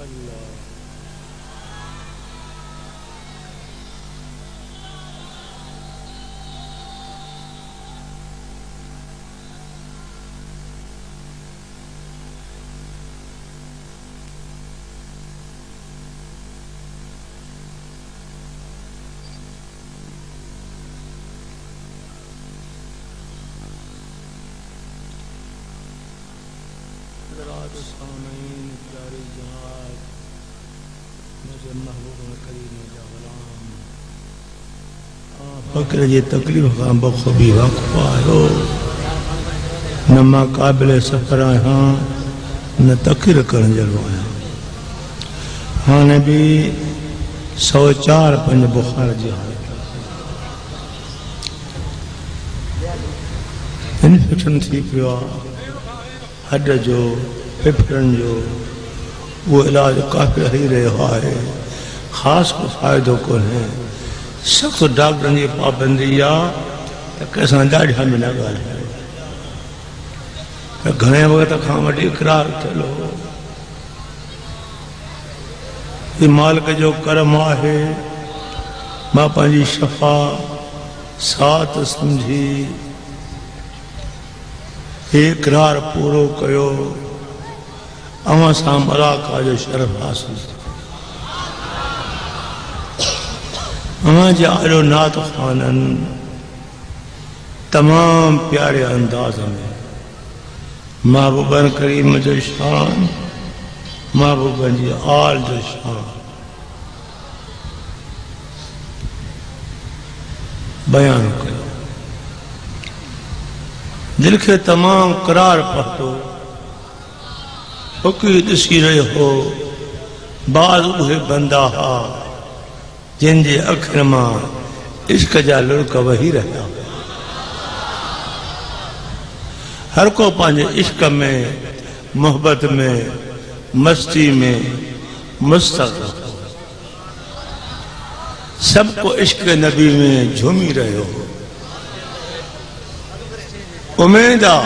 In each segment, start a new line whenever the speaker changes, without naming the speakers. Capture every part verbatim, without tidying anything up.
فکر یہ تکلیف خام بخوبی وقف آئے نہ ماں قابل سفر آئے ہاں نہ تکر کرن جلو آئے ہاں نے بھی سو چار پنج بخار جی آئے انفیکشن تھی پیا ہڈ جو پھپھرن جو وہ علاج کافی رہی رہے آئے خاص کو فائدوں کو ہیں سخت ڈاکٹرن جی پابندی یا کیسان ڈاڑھا میں نہ گال ہے گھنے وقت کھاں وڈی اقرار چلو یہ مالک جو کرم آئے ماں پانجی شفا ساتھ سمجھی اقرار پورو کیو اما سام علاقہ جو شرف حاصل اما جعلو نات خانن تمام پیارے انداز میں محبوبن کریم جو شان محبوبن جی آل جو شان بیان کرو دل کے تمام قرار پہتو حقی دسی رہے ہو بعض اوہ بندہ ہا جن جے اکھر ماں عشق جا لڑکا وہی رہا ہر کو پانچے عشق میں محبت میں مستی میں مستقر سب کو عشق نبی میں جھومی رہے ہو امیدہ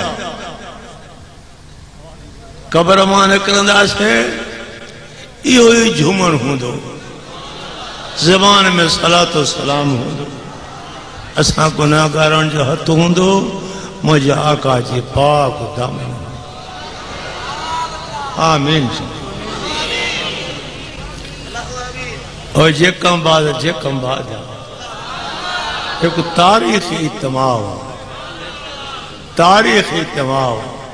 قبر مان کرندہ سے یہ ہوئی جھومن ہوں دو زبان میں صلاة و سلام ہوں دو اساں گناہگاران جو حت ہوں دو مجھے آقا جی پاک دامن آمین اور جے کم بعد جے کم بعد ایک تاریخی اجتماع تاریخی اجتماع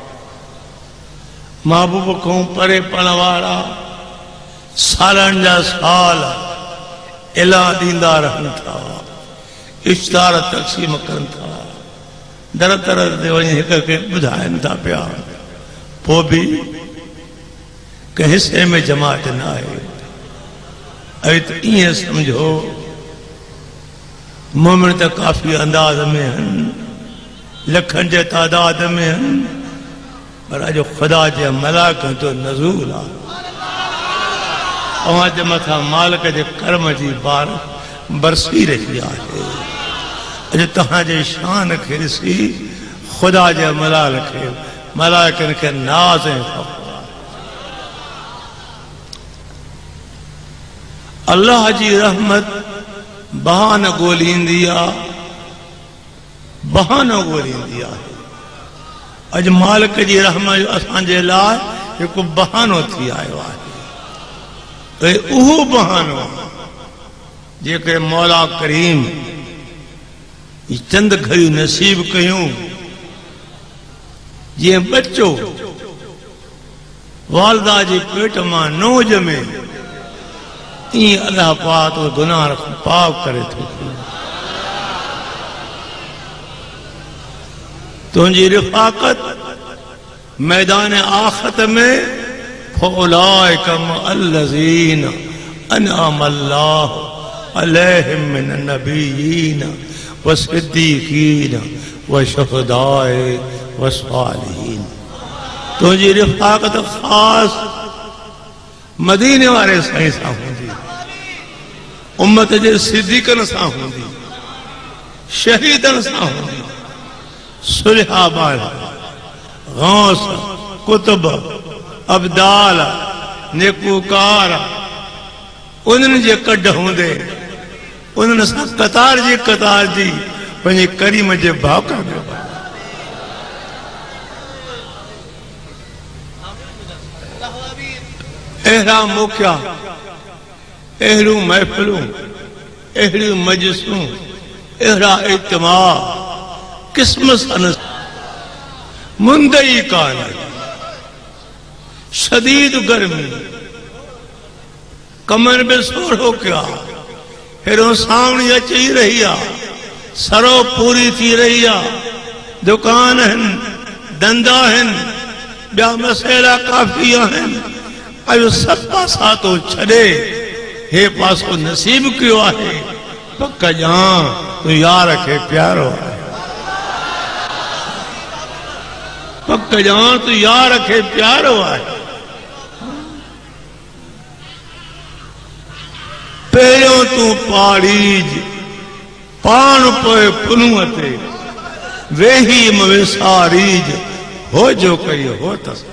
محبوب کھوں پرے پنوارا سالن جا سال الہ دیندہ رہن تھا اشتار تقسیم کرن تھا در طرح دے ونی ایک کے بدھائن تھا پیار وہ بھی کہ حصے میں جماعت نہ آئے ایت یہ سمجھو مومن تا کافی انداز میں ہیں لکھن جے تعداد میں ہیں پر جو خدا جے ملاکن تو نزول آ اوہاں جے متھا مالک جے کرم جی بار برسی رہی آئے جو تہاں جے شان کھرسی خدا جے ملالکے ملاکن کے نازیں خفا اللہ جی رحمت بہان گولین دیا بہان گولین دیا اج مالک جی رحمت اسان جے لائے ایک بہانو تھی آئے وائے اے اوہ بہانو جے کہ مولا کریم یہ چند گھریوں نصیب کیوں یہ بچو والدہ جی پیٹ ماں نو جمے یہ اللہ پاک و گناہ رکھ پاک کرے تھے تنجی رفاقت میدان آخرت میں فَأُولَائِكَ مَعَ الَّذِينَ أَنْعَمَ اللَّهُ عَلَيْهِمْ مِنَ النَّبِيِّينَ وَالصِّدِّيقِينَ وَالشُّهَدَاءِ وَالصَّالِحِينَ تنجی رفاقت خاص مدینے والے سائیں سا ہوں دی امت جے صدیقن سا ہوں دی شہیدن سا ہوں دی صلحہ بال غوث کتب ابدال نیکوکار انہن جے کڈ ہوندے انہن سا قطار جی قطار جی پنجے کریم جے بھاکا گئے احرام موکیا احرو محفلوں احرو مجلسوں احرا اجتماع قسم سنس مندئی کان شدید گرمی کمر میں سوڑ ہو کیا ہیروں سامنی اچھی رہی آ سرو پوری تھی رہی آ دکان ہیں دندہ ہیں بیا مسئلہ کافی ہیں ایو سب پاساتوں چھڑے ہے پاسو نصیب کیوں آئے پکا جان تو یار رکھے پیارو آئے پکا جان تو یار رکھے پیارو آئے پیروں تو پاڑیج پان پوئے پنوتے وہی مویساریج ہو جو کئی ہو تسا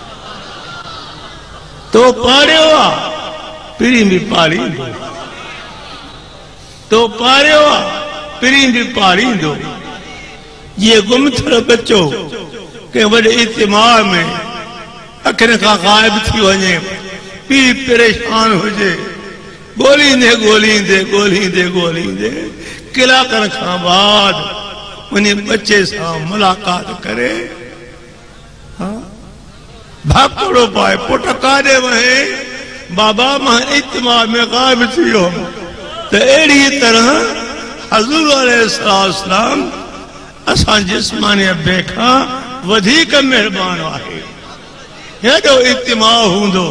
تو پاڑے ہوا پیرین بھی پاڑین دو تو پاڑے ہوا پیرین بھی پاڑین دو یہ گمتھر بچو کہ وڈے اجتماع میں اکھنے کا غائب تھی وجے پی پریشان ہو جے گولی دے گولی دے گولی دے گولی دے قلعہ کر کھاں بعد انہیں بچے سا ملاقات کرے بھاکڑو پائے پوٹکا دے وہے بابا ماں اجتماع میں غائب تھی ہو تو ایڑی طرح حضور علیہ السلام اسان جسمانی بیکھا ودھی کا مہربان آئے یہ جو اجتماع ہوں دو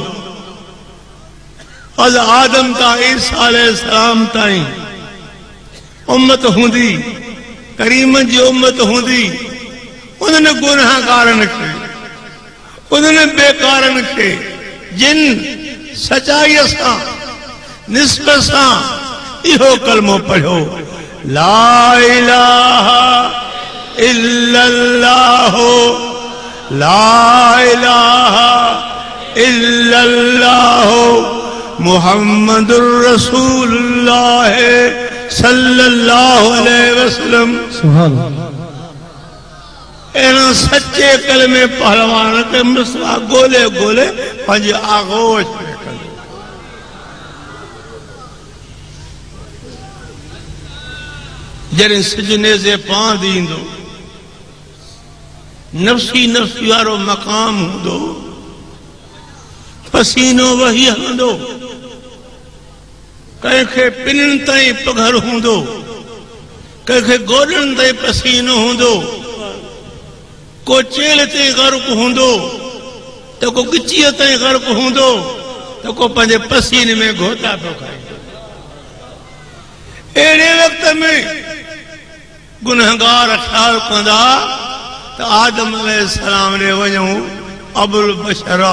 از آدم تا عیسیٰ علیہ السلام تائیں امت ہوں دی کریم جی امت ہوں دی انہوں نے گناہ کارن کے انہوں نے بے کارن کے جن سچائی سا نسبت سا ایہو کلمہ پڑھو لا الہ الا اللہ لا الہ الا اللہ محمد الرسول اللہ صلی اللہ علیہ وسلم
سبحان اللہ
اینا سچے کلمے پہلوان کے مصرع گولے گولے پانچے آغوش میں کلمے جرین سجنے سے پان دین دو نفسی نفسی وارو مقام ہوں دو پسینو وہی ہوں دو کہیں کہ پنن تائیں پگھر ہوں دو کہیں کہ گولن تائیں پسینو ہوں دو کو چیل تائیں غرق ہوں دو تو کو گچی تائیں غرق ہوں دو تو کو پنجے پسین میں گھوتا پہ کھائیں ایڑے وقت میں گنہگار خیال کندہ تو آدم علیہ السلام نے وجہوں ابو البشرہ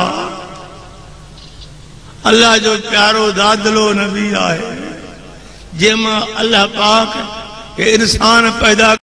اللہ جو پیارو دادلو نبی آئے جیما اللہ پاک کہ انسان پیدا